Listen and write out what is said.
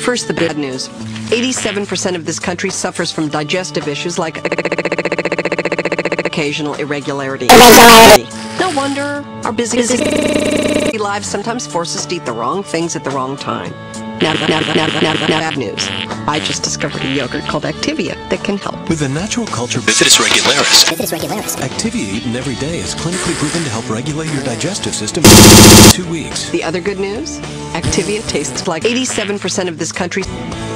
First, the bad news. 87% of this country suffers from digestive issues like occasional irregularity. No wonder our busy lives sometimes force us to eat the wrong things at the wrong time. Now, bad news. I just discovered a yogurt called Activia that can help. With a natural culture Bifidus regularis. Activia eaten every day is clinically proven to help regulate your digestive system in 2 weeks. The other good news? Activia tastes like 87% of this country